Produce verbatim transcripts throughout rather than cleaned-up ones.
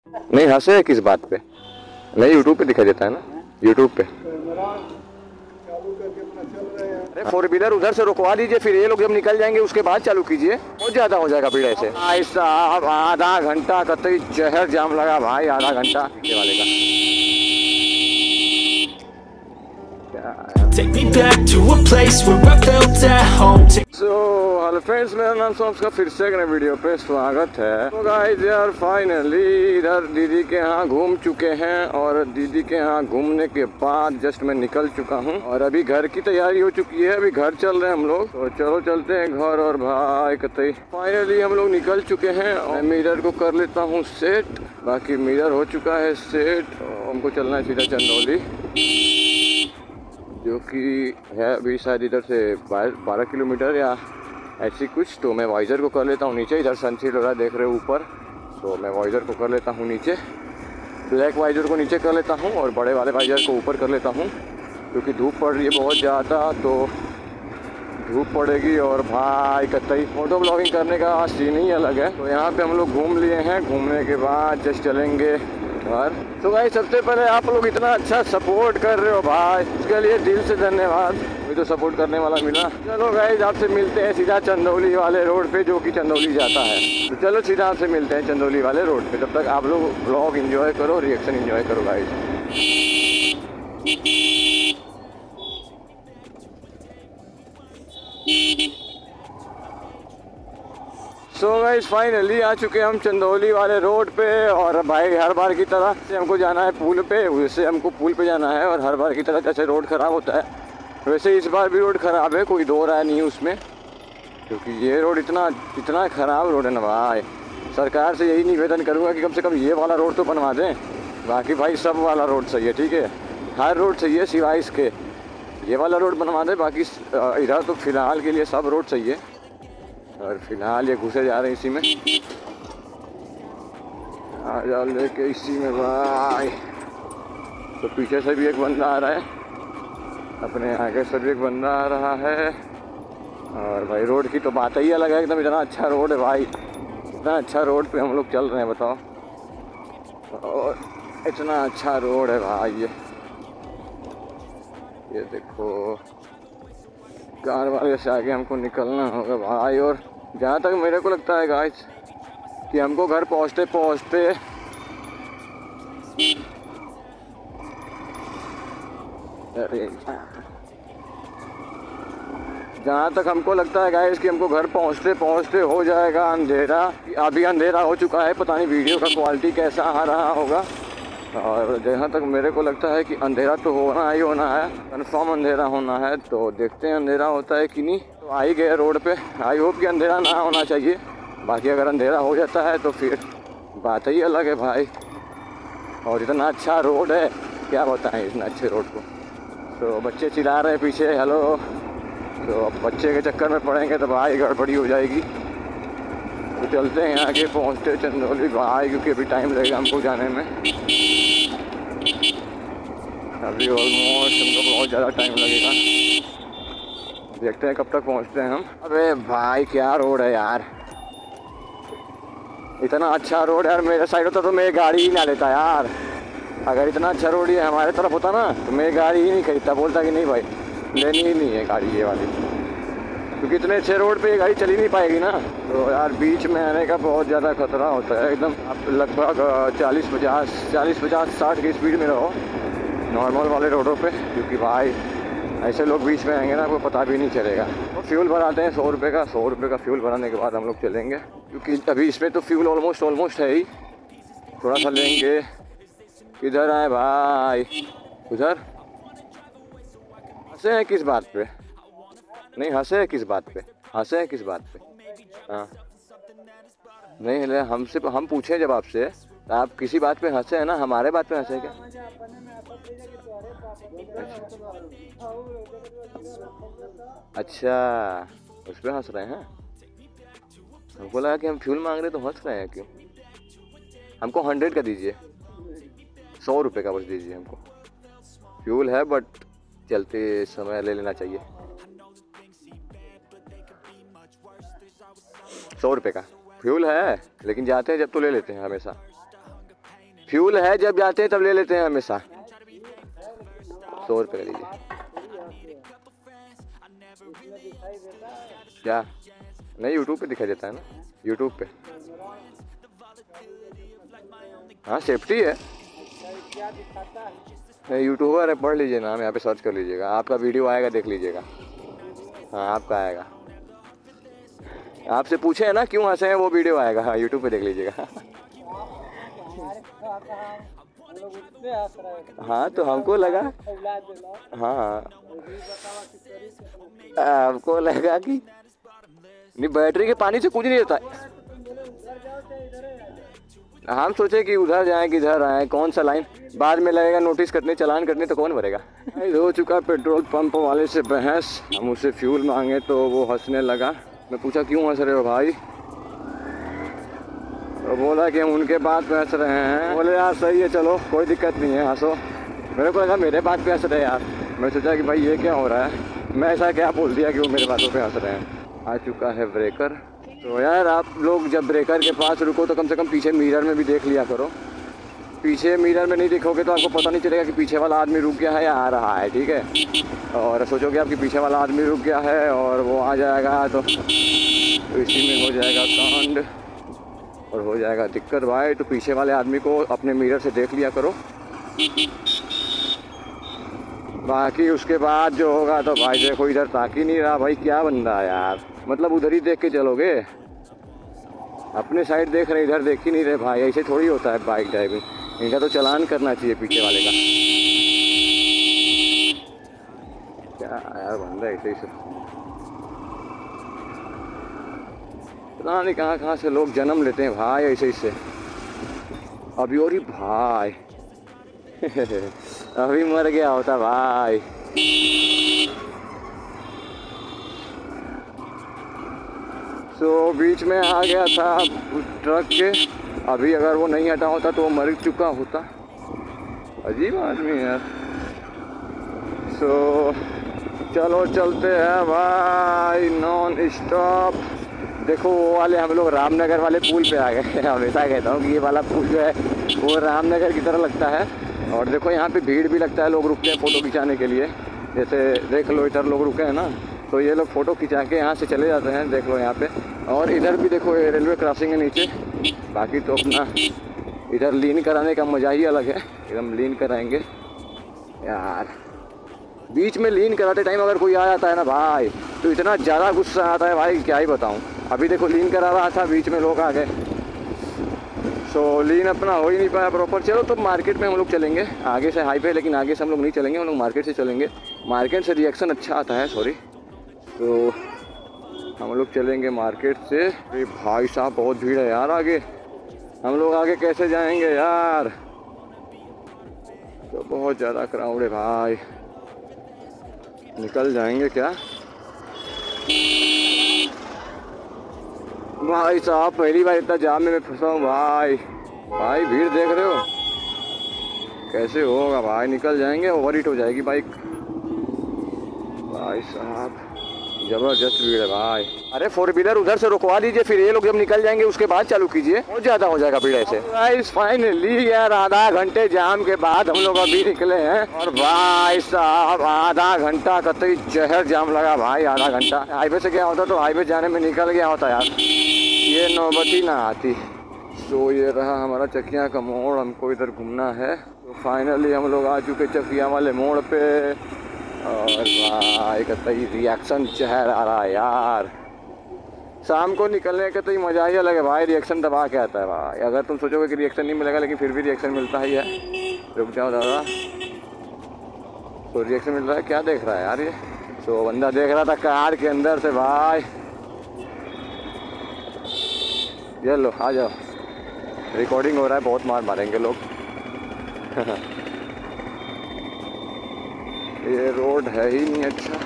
नहीं हंसे किस बात पे? नहीं यूट्यूब पे दिखाई देता है ना, यूट्यूब पे। अरे फोर व्हीलर उधर से रुकवा दीजिए, फिर ये लोग जब निकल जाएंगे उसके बाद चालू कीजिए, बहुत ज्यादा हो जाएगा भीड़ ऐसे। भाई साहब आधा घंटा कतई जहर जाम लगा भाई, आधा घंटा वाले का। Take me back to a place where I felt at home. So hello friends, मेरा नाम सोम्स का फिर से एक नए वीडियो पे स्वागत है। तो गाइस यार फाइनली इधर दीदी के यहाँ घूम चुके हैं और दीदी के यहाँ घूमने के बाद जस्ट मैं निकल चुका हूँ और अभी घर की तैयारी हो चुकी है। अभी घर चल रहे हैं हम लोग, तो चलो चलते हैं घर। और भाई कतई फाइनली हम लोग निकल चुके हैं और मिरर को कर लेता हूँ सेट। बाकी मिरर हो चुका है सेट, हमको चलना है सीधा चंदौली, जो कि है अभी शायद इधर से बारह किलोमीटर या ऐसी कुछ। तो मैं वाइज़र को कर लेता हूँ नीचे, इधर सनसेट हो रहा है देख रहे हो ऊपर, तो मैं वाइज़र को कर लेता हूँ नीचे, ब्लैक वाइज़र को नीचे कर लेता हूँ और बड़े वाले वाइज़र को ऊपर कर लेता हूँ, क्योंकि धूप पड़ रही है बहुत ज़्यादा। तो धूप पड़ेगी और भाई कतई फोटो ब्लॉगिंग करने का सीन ही अलग है। तो यहाँ पे हम लोग घूम लिए हैं, घूमने के बाद जस्ट चलेंगे घर। तो भाई सबसे पहले आप लोग इतना अच्छा सपोर्ट कर रहे हो भाई, उसके लिए दिल से धन्यवाद। मुझे तो सपोर्ट करने वाला मिला। चलो गाइस आपसे मिलते हैं सीधा चंदौली वाले रोड पे, जो कि चंदौली जाता है। तो चलो सीधा आपसे मिलते हैं चंदौली वाले रोड पे। तब तक आप लोग ब्लॉग एंजॉय करो, रिएक्शन एंजॉय करो गाइस। सो गाइस फाइनली आ चुके हैं हम चंदौली वाले रोड पे। और भाई हर बार की तरह से हमको जाना है पुल पे, वैसे हमको पुल पे जाना है। और हर बार की तरह जैसे रोड ख़राब होता है वैसे इस बार भी रोड ख़राब है, कोई दो राय नहीं है उसमें, क्योंकि ये रोड इतना इतना ख़राब रोड है ना भाई। सरकार से यही निवेदन करूँगा कि कम से कम ये वाला रोड तो बनवा दें। बाकी भाई सब वाला रोड सही है, ठीक है, हर रोड सही है सिवाय इसके, ये वाला रोड बनवा दें। बाकी इधर तो फ़िलहाल के लिए सब रोड सही है। और फिलहाल ये घुसे जा रहे हैं इसी में, आ जाओ लेके इसी में भाई। तो पीछे से भी एक बंदा आ रहा है, अपने आगे से भी एक बंदा आ रहा है। और भाई रोड की तो बात ही अलग है, एकदम इतना अच्छा रोड है भाई, इतना अच्छा रोड पे हम लोग चल रहे हैं बताओ। और इतना अच्छा रोड है भाई, ये ये देखो कार वाले से आगे हमको निकलना होगा भाई। और जहाँ तक मेरे को लगता है गाइस कि हमको घर पहुँचते पहुँचते अरे जहाँ तक हमको लगता है गाइस कि हमको घर पहुँचते पहुँचते हो जाएगा अंधेरा। अभी अंधेरा हो चुका है, पता नहीं वीडियो का क्वालिटी कैसा आ रहा होगा। और जहाँ तक मेरे को लगता है कि अंधेरा तो होना ही होना है, कन्फर्म अंधेरा होना है। तो देखते हैं अंधेरा होता है कि नहीं। तो आ ही गए रोड पे, आई होप कि अंधेरा ना होना चाहिए। बाकी अगर अंधेरा हो जाता है तो फिर बात ही अलग है भाई। और इतना अच्छा रोड है क्या बताएं इतना अच्छे रोड को। तो बच्चे चिल्ला रहे हैं पीछे हेलो, तो अब बच्चे के चक्कर में पड़ेंगे तो भाई गड़बड़ी हो जाएगी। तो चलते हैं आगे, पहुँचते चंदौली भाई, क्योंकि अभी टाइम लगेगा हमको जाने में। अभी ऑलमोस्ट हमको बहुत ज़्यादा टाइम लगेगा, देखते हैं कब तक पहुंचते हैं हम। अबे भाई क्या रोड है यार, इतना अच्छा रोड यार। मेरे साइड होता तो मैं गाड़ी ही ना लेता यार। अगर इतना अच्छा रोड ही हमारे तरफ होता ना तो मैं गाड़ी ही नहीं खरीदता, बोलता कि नहीं भाई लेनी ही नहीं है गाड़ी ये वाली, क्योंकि इतने अच्छे रोड पे ये गाड़ी चली नहीं पाएगी ना। तो यार बीच में आने का बहुत ज़्यादा खतरा होता है एकदम। आप लगभग चालीस पचास चालीस पचास साठ की स्पीड में रहो नॉर्मल वाले रोडों पे, क्योंकि भाई ऐसे लोग बीच में आएंगे ना आपको पता भी नहीं चलेगा। तो फ्यूल भराते हैं सौ रुपये का, सौ रुपये का फ्यूल भराने के बाद हम लोग चलेंगे, क्योंकि अभी इसमें तो फ्यूल ऑलमोस्ट ऑलमोस्ट है ही, थोड़ा सा लेंगे। किधर आए भाई, उधर हंसे हैं किस बात पे? नहीं हंसे हैं किस बात पे? हंसे हैं किस बात पे? हाँ नहीं ले हमसे हम पूछे जब आपसे तो आप किसी बात पे हंसे हैं ना, हमारे बात पे हंसे क्या? अच्छा उस पर हंस रहे हैं। हमको लगा कि हम फ्यूल मांग रहे तो हंस रहे हैं क्यों। हमको हंड्रेड का दीजिए, सौ रुपये का बस दीजिए हमको। फ्यूल है बट चलते समय ले लेना चाहिए। सौ रुपये का फ्यूल है, लेकिन जाते हैं जब तो ले लेते हैं हमेशा। फ्यूल है, जब जाते हैं तब ले लेते हैं हमेशा। सौ रुपये का लीजिए। क्या नहीं, यूट्यूब पे दिखाई देता है ना, यूट्यूब पे। हाँ सेफ्टी है, यूट्यूबर है, पढ़ लीजिए नाम, यहाँ पे सर्च कर लीजिएगा, आपका वीडियो आएगा, देख लीजिएगा। हाँ आपका आएगा, आपसे पूछे है ना क्यों हंसे हैं, वो वीडियो आएगा। हाँ यूट्यूब पे देख लीजिएगा। हाँ तो हमको लगा, हाँ आपको लगा कि नहीं, बैटरी के पानी से कुछ नहीं होता। हम सोचे कि उधर जाएं कि इधर आए, कौन सा लाइन बाद में लगेगा, नोटिस करने चालान करने तो कौन भरेगा। हो चुका पेट्रोल पंप वाले से बहस, हम उससे फ्यूल मांगे तो वो हंसने लगा। मैं पूछा क्यों हंस रहे हो भाई, तो बोला कि हम उनके बात पे हंस रहे हैं। बोले यार सही है, चलो कोई दिक्कत नहीं है, हंसो। मेरे को लगा मेरे बात पे हंस रहे यार, मैं सोचा कि भाई ये क्या हो रहा है, मैं ऐसा क्या बोल दिया कि वो मेरे बातों पे हंस रहे हैं। आ चुका है ब्रेकर, तो यार आप लोग जब ब्रेकर के पास रुको तो कम से कम पीछे मिरर में भी देख लिया करो। पीछे मिरर में नहीं देखोगे तो आपको पता नहीं चलेगा कि पीछे वाला आदमी रुक गया है या आ रहा है, ठीक है। और सोचोगे आपके पीछे वाला आदमी रुक गया है और वो आ जाएगा तो, तो इसी में हो जाएगा कांड और हो जाएगा दिक्कत भाई। तो पीछे वाले आदमी को अपने मिरर से देख लिया करो, बाकी उसके बाद जो होगा तो भाई देखो, इधर ताक ही नहीं रहा भाई, क्या बंदा है यार, मतलब उधर ही देख के चलोगे, अपने साइड देख रहे इधर देख ही नहीं रहे भाई, ऐसे थोड़ी होता है बाइक ड्राइविंग। इनका तो चालान करना चाहिए पीछे वाले का। क्या यार बंदा ऐसे ही से, पता नहीं कहाँ कहाँ से लोग जन्म लेते हैं भाई ऐसे ही से। अभी और ही भाई अभी मर गया होता भाई। तो बीच में आ गया था उस ट्रक के, अभी अगर वो नहीं हटा होता तो वो मर चुका होता। अजीब आदमी है यार। सो चलो चलते हैं भाई नॉन स्टॉप। देखो वो वाले हम लोग रामनगर वाले पुल पे आ गए। हमेशा कहता हूँ कि ये वाला पुल जो है वो रामनगर की तरह लगता है। और देखो यहाँ पे भीड़ भी लगता है, लोग रुकते हैं फ़ोटो खिंचाने के लिए। जैसे देख लो इधर लोग रुके हैं ना, तो ये लोग फ़ोटो खिंचा के यहाँ से चले जाते हैं, देख लो यहाँ पे। और इधर भी देखो ये रेलवे क्रॉसिंग है नीचे। बाकी तो अपना इधर लीन कराने का मज़ा ही अलग है, एकदम लीन कराएंगे यार। बीच में लीन कराते टाइम अगर कोई आ जाता है ना भाई तो इतना ज़्यादा गुस्सा आता है भाई, क्या ही बताऊँ। अभी देखो लीन करा रहा था, बीच में लोग आ गए, सो लीन अपना हो ही नहीं पाया प्रॉपर। चलो तो मार्केट में हम लोग चलेंगे, आगे से हाईवे, लेकिन आगे से हम लोग नहीं चलेंगे, हम लोग मार्केट से चलेंगे। मार्केट से रिएक्शन अच्छा आता है, सॉरी। तो हम लोग चलेंगे मार्केट से। अरे भाई साहब बहुत भीड़ है यार आगे, हम लोग आगे कैसे जाएंगे यार, तो बहुत ज़्यादा क्राउड है भाई। निकल जाएंगे क्या भाई साहब, पहली बार इतना जाम में मैं फंसा हूँ भाई। भाई भीड़ देख रहे हो, कैसे होगा भाई, निकल जाएंगे, ओवर हीट हो जाएगी बाइक। भाई साहब जबरदस्त भीड़ है भाई। अरे फोर व्हीलर उधर से रुकवा दीजिए, फिर ये लोग जब निकल जाएंगे उसके बाद चालू कीजिए, बहुत ज़्यादा हो जाएगा भीड़ ऐसे। गाइस फाइनली यार आधा घंटे जाम के बाद हम लोग अभी निकले हैं। और भाई साहब आधा घंटा कतई जहर जाम लगा भाई, आधा घंटा। हाईवे से क्या होता तो हाईवे जाने में निकल गया होता यार, ये नौबत ही ना आती। तो ये रहा हमारा चकिया का मोड़, हमको इधर घूमना है। तो फाइनली हम लोग आ चुके चकिया वाले मोड़ पे। और भाई कतई रिएक्शन चहर आ रहा है यार, शाम को निकलने का तो ही मज़ा ही अलग है भाई, रिएक्शन दबा के आता है भाई। अगर तुम सोचोगे कि रिएक्शन नहीं मिलेगा, लेकिन फिर भी रिएक्शन मिलता ही है। रुक जाओ दादा, तो रिएक्शन मिल रहा है। क्या देख रहा है यार ये, तो बंदा देख रहा था कार के अंदर से भाई। ये लो आ जाओ, रिकॉर्डिंग हो रहा है, बहुत मार मारेंगे लोग। ये रोड है ही नहीं अच्छा,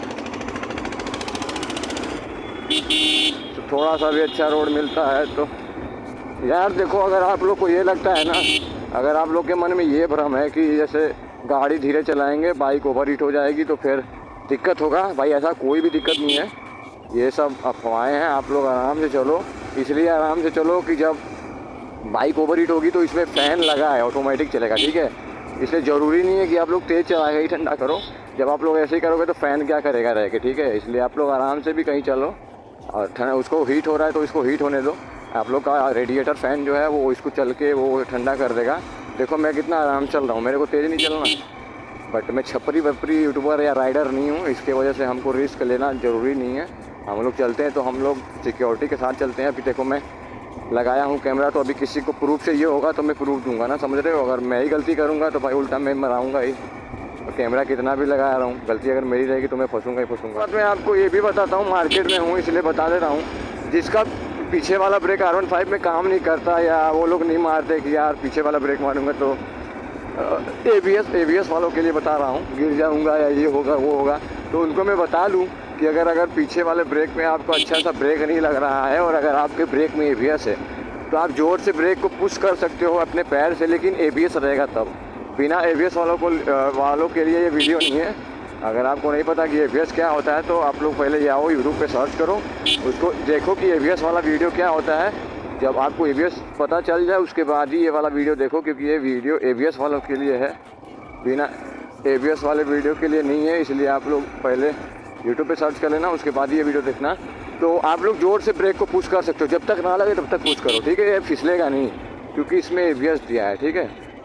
तो थोड़ा सा भी अच्छा रोड मिलता है तो यार। देखो अगर आप लोग को ये लगता है ना, अगर आप लोग के मन में ये भ्रम है कि जैसे गाड़ी धीरे चलाएंगे बाइक ओवर हीट हो जाएगी तो फिर दिक्कत होगा, भाई ऐसा कोई भी दिक्कत नहीं है, ये सब अफवाहें हैं। आप लोग आराम से चलो, इसलिए आराम से चलो कि जब बाइक ओवर हीट होगी तो इसमें फ़ैन लगा है, ऑटोमेटिक चलेगा, ठीक है। इसलिए ज़रूरी नहीं है कि आप लोग तेज़ चला के ही ठंडा करो। जब आप लोग ऐसे ही करोगे तो फ़ैन क्या करेगा रह के, ठीक है। इसलिए आप लोग आराम से भी कहीं चलो और ठंडा, उसको हीट हो रहा है तो इसको हीट होने दो। आप लोग का रेडिएटर फ़ैन जो है वो इसको चल के वो ठंडा कर देगा। देखो मैं कितना आराम चल रहा हूँ, मेरे को तेज़ नहीं चलना, बट मैं छपरी वपरी यूट्यूबर या राइडर नहीं हूँ, इसके वजह से हमको रिस्क लेना ज़रूरी नहीं है। हम लोग चलते हैं तो हम लोग सिक्योरिटी के साथ चलते हैं। अभी देखो मैं लगाया हूँ कैमरा, तो अभी किसी को प्रूफ चाहिए होगा तो मैं प्रूफ दूंगा ना, समझ रहे हो। अगर मैं ही गलती करूँगा तो भाई उल्टा मैं मराऊँगा ही। और कैमरा कितना भी लगा रहा हूँ, गलती अगर मेरी रहेगी तो मैं फंसूँगा ही फंसूँगा। मैं आपको ये भी बताता हूँ, मार्केट में हूँ इसलिए बता दे रहा हूँ, जिसका पीछे वाला ब्रेक आर वन फाइव में काम नहीं करता या वो लोग नहीं मारते कि यार पीछे वाला ब्रेक मारूंगा तो A B S A B S वालों के लिए बता रहा हूँ, गिर जाऊंगा या ये होगा वो होगा, तो उनको मैं बता लूँ कि अगर अगर पीछे वाले ब्रेक में आपको अच्छा सा ब्रेक नहीं लग रहा है और अगर आपके ब्रेक में ए बी एस है तो आप ज़ोर से ब्रेक को पुश कर सकते हो अपने पैर से, लेकिन ए बी एस रहेगा तब। बिना ए बी एस वालों को वालों के लिए ये वीडियो नहीं है। अगर आपको नहीं पता कि ए बी एस क्या होता है तो आप लोग पहले जाओ यूट्यूब पे सर्च करो, उसको देखो कि ए बी एस वाला वीडियो क्या होता है। जब आपको ए बी एस पता चल जाए उसके बाद ही ये वाला वीडियो देखो, क्योंकि ये वीडियो ए बी एस वालों के लिए है, बिना ए बी एस वाले वीडियो के लिए नहीं है। इसलिए आप लोग पहले यूट्यूब पे सर्च कर लेना, उसके बाद ही ये वीडियो देखना। तो आप लोग ज़ोर से ब्रेक को पुश कर सकते हो, जब तक ना लगे तब तक पुश करो, ठीक है। ये फिसलेगा नहीं क्योंकि इसमें ए बी एस दिया है, ठीक है,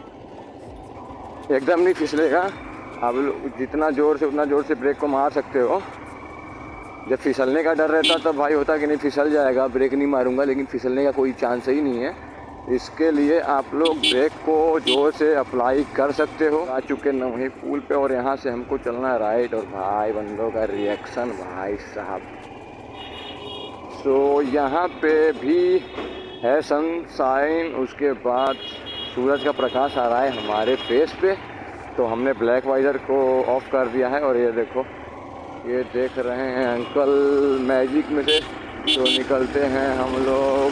एकदम नहीं फिसलेगा। आप लोग जितना ज़ोर से उतना ज़ोर से ब्रेक को मार सकते हो। जब फिसलने का डर रहता तब भाई होता कि नहीं फिसल जाएगा, ब्रेक नहीं मारूंगा, लेकिन फिसलने का कोई चांस ही नहीं है। इसके लिए आप लोग ब्रेक को ज़ोर से अप्लाई कर सकते हो। आ चुके न वहीं पुल पे और यहाँ से हमको चलना है राइट, और भाई बंदों का रिएक्शन भाई साहब। सो यहाँ पे भी है सनशाइन, उसके बाद सूरज का प्रकाश आ रहा है हमारे फेस पे, तो हमने ब्लैक वाइजर को ऑफ कर दिया है। और ये देखो, ये देख रहे हैं अंकल मैजिक में से तो निकलते हैं हम लोग।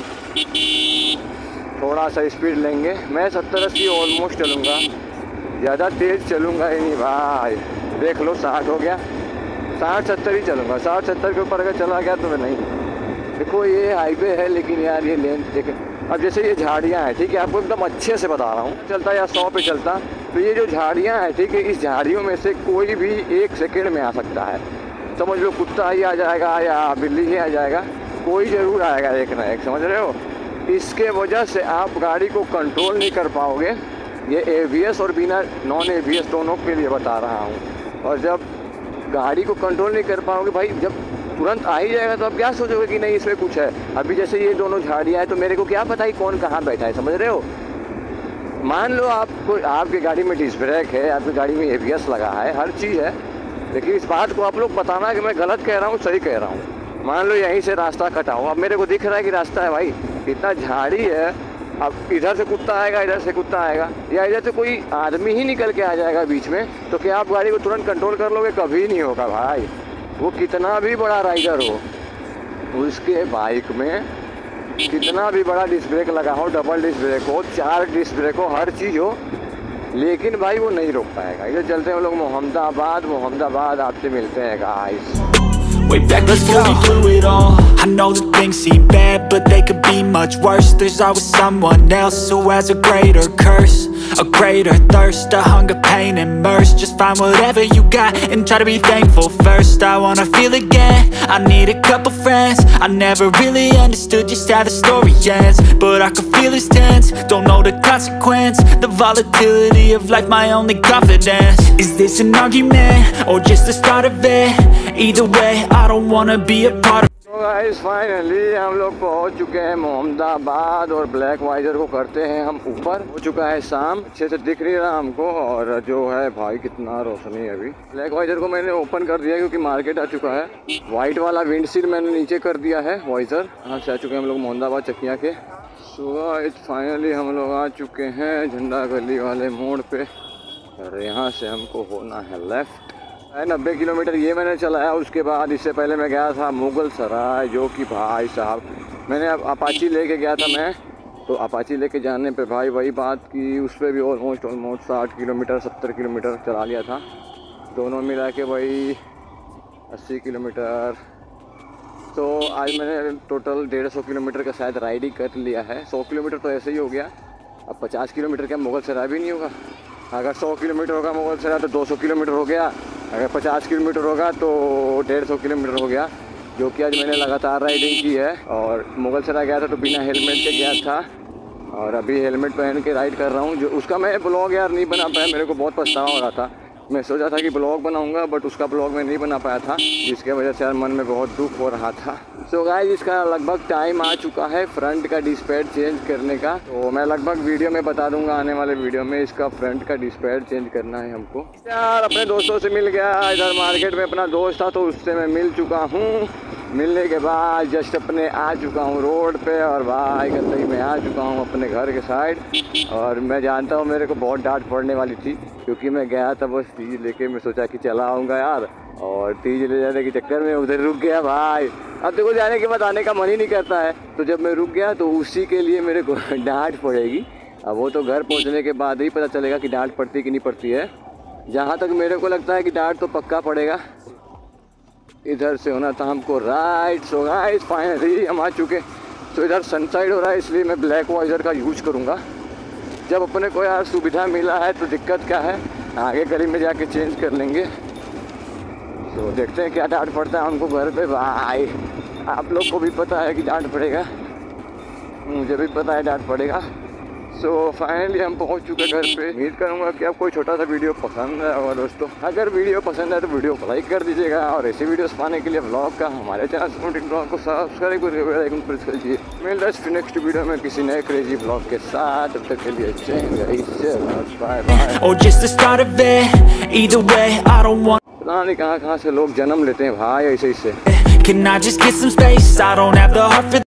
थोड़ा सा स्पीड लेंगे, मैं सत्तर अस्सी ऑलमोस्ट चलूँगा, ज़्यादा तेज़ चलूँगा ही नहीं भाई। देख लो साठ हो गया, साठ सत्तर ही चलूँगा, साठ सत्तर के ऊपर अगर चला गया तो मैं नहीं। देखो ये हाईवे है लेकिन यार ये लेन देखें। अब जैसे ये झाड़ियाँ हैं, ठीक है, आपको एकदम अच्छे से बता रहा हूँ, चलता या सौ पे चलता, तो ये जो झाड़ियाँ हैं, ठीक है, इस झाड़ियों में से कोई भी एक सेकंड में आ सकता है। समझ लो कुत्ता ही आ जाएगा या बिल्ली ही आ जाएगा, कोई ज़रूर आएगा एक ना एक, समझ रहे हो। इसके वजह से आप गाड़ी को कंट्रोल नहीं कर पाओगे। ये ए बी एस और बिना नॉन ए बी एस दोनों के लिए बता रहा हूँ। और जब गाड़ी को कंट्रोल नहीं कर पाओगे भाई, जब तुरंत आ ही जाएगा तो आप क्या सोचोगे कि नहीं इसमें कुछ है। अभी जैसे ये दोनों झाड़ियाँ हैं तो मेरे को क्या पता ही कौन कहाँ बैठा है, समझ रहे हो। मान लो आपको आपकी गाड़ी में डिस्क ब्रेक है, आपकी गाड़ी में ए बी एस लगा है, हर चीज़ है, लेकिन इस बात को आप लोग बताना कि मैं गलत कह रहा हूँ सही कह रहा हूँ। मान लो यहीं से रास्ता कटा हो, अब मेरे को दिख रहा है कि रास्ता है भाई, इतना झाड़ी है, अब इधर से कुत्ता आएगा, इधर से कुत्ता आएगा, या इधर से कोई आदमी ही निकल के आ जाएगा बीच में, तो क्या आप गाड़ी को तुरंत कंट्रोल कर लोगे? कभी नहीं होगा भाई। वो कितना भी बड़ा राइडर हो, उसके बाइक में कितना भी बड़ा डिस्क ब्रेक लगा हो, डबल डिस्क ब्रेक हो, चार डिस्क ब्रेक हो, हर चीज़ हो, लेकिन भाई वो नहीं रोक पाएगा। इधर चलते हैं हम लोग मोहम्मदाबाद। मोहम्मदाबाद आपसे मिलते हैं guys. Way back before we blew it all, I know that things seem bad, but they could be much worse. There's always someone else who has a greater curse, a greater thirst, a hunger, pain, and mercy. Just find whatever you got and try to be thankful first. I wanna feel again, I need a couple friends. I never really understood just how the story ends, but I can feel it's tense, don't know the consequence. The volatility of life, my only confidence. Is this an argument, or just the start of it? Either way, I don't wanna be a part of it. तो guys finally हम लोग पहुंच चुके हैं मोहम्मदाबाद, और black visor को करते हैं हम ऊपर। हो चुका है शाम, अच्छे से दिख नहीं रहा हमको, और जो है भाई कितना रोशनी है अभी। ब्लैक वाइजर को मैंने ओपन कर दिया क्योंकि मार्केट आ चुका है। वाइट वाला विंडशील्ड मैंने नीचे कर दिया है वाइजर। यहाँ से आ चुके हैं हम लोग मोहम्मदाबाद चकिया के। सो गाइस फाइनली हम लोग आ चुके हैं झंडा गली वाले मोड़ पे, और यहाँ से हमको होना है लेफ्ट। नब्बे किलोमीटर ये मैंने चलाया। उसके बाद इससे पहले मैं गया था मुगल सराय, जो कि भाई साहब मैंने अब अपाची लेके गया था मैं, तो अपाची लेके जाने पे भाई वही बात की, उस पर भी ऑलमोस्ट ऑलमोस्ट साठ किलोमीटर सत्तर किलोमीटर चला लिया था। दोनों मिला के वही अस्सी किलोमीटर तो आज मैंने टोटल डेढ़ सौ किलोमीटर का शायद राइड ही कर लिया है। सौ किलोमीटर तो ऐसे ही हो गया। अब पचास किलोमीटर क्या मुगल सराय भी नहीं होगा। अगर सौ किलोमीटर होगा मुगल सराय तो दो सौ किलोमीटर हो गया। अगर पचास किलोमीटर होगा तो डेढ़ सौ किलोमीटर हो गया, जो कि आज मैंने लगातार राइडिंग की है। और मुगल सराय गया था तो बिना हेलमेट के गया था, और अभी हेलमेट पहन के राइड कर रहा हूँ। जो उसका मैं ब्लॉग यार नहीं बना पाया, मेरे को बहुत पछतावा हो रहा था। मैं सोचा था कि ब्लॉग बनाऊंगा, बट उसका ब्लॉग मैं नहीं बना पाया था, जिसके वजह से यार मन में बहुत दुख हो रहा था। सो गाइस, इसका लगभग टाइम आ चुका है फ्रंट का डिस्पैच चेंज करने का। तो मैं लगभग वीडियो में बता दूंगा, आने वाले वीडियो में इसका फ्रंट का डिस्पैच चेंज करना है हमको। यार अपने दोस्तों से मिल गया, इधर मार्केट में अपना दोस्त था तो उससे मैं मिल चुका हूँ। मिलने के बाद जस्ट अपने आ चुका हूँ रोड पे, और भाई कतई मैं आ चुका हूँ अपने घर के साइड। और मैं जानता हूँ मेरे को बहुत डांट पड़ने वाली थी, क्योंकि मैं गया था बस तीज लेके। मैं सोचा कि चला आऊँगा यार, और तीज ले जाने के चक्कर में उधर रुक गया भाई। अब देखो जाने के बाद आने का मन ही नहीं करता है, तो जब मैं रुक गया तो उसी के लिए मेरे को डांट पड़ेगी। अब वो तो घर पहुँचने के बाद ही पता चलेगा कि डांट पड़ती कि नहीं पड़ती है। जहाँ तक मेरे को लगता है कि डांट तो पक्का पड़ेगा। इधर से होना था हमको राइट। सो गाइस फाइनली हम आ चुके। तो इधर सनसाइड हो रहा है, इसलिए मैं ब्लैक वाइजर का यूज़ करूँगा। जब अपने को यार सुविधा मिला है तो दिक्कत क्या है, आगे गली में जाके चेंज कर लेंगे। तो देखते हैं क्या डांट पड़ता है हमको घर पे भाई। आप लोग को भी पता है कि डांट पड़ेगा, मुझे भी पता है डांट पड़ेगा। सो so, फाइनली हम पहुंच चुके घर पे। उम्मीद करूंगा कि आपको छोटा सा वीडियो पसंद है। और दोस्तों अगर वीडियो पसंद है तो वीडियो को लाइक कर दीजिएगा, और ऐसे वीडियोस पाने के लिए ब्लॉग का हमारे चैनल स्मूटिंग ब्लॉग को सब्सक्राइब करके बेल आइकन प्रेस कर दीजिए। मिलते हैं फिर नेक्स्ट वीडियो में किसी नए क्रेजी ब्लॉग के साथ। तब तक के लिए बाय बाय। पता नहीं कहाँ कहाँ से लोग जन्म लेते हैं भाई ऐसे ऐसे।